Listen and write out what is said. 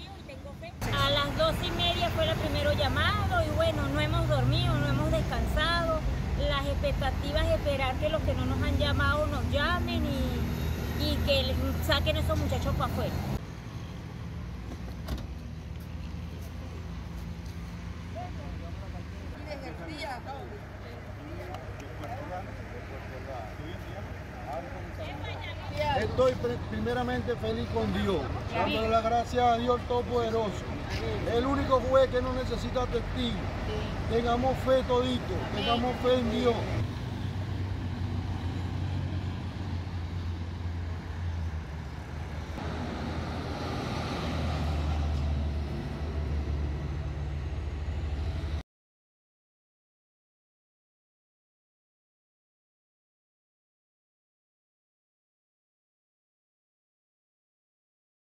A las 12:30 fue el primero llamado y bueno, no hemos dormido, no hemos descansado. Las expectativas es esperar que los que no nos han llamado nos llamen y que saquen a esos muchachos para afuera. Estoy primeramente feliz con Dios, dándole las gracias a Dios Todopoderoso. El único juez que no necesita testigos. Tengamos fe todito, tengamos fe en Dios.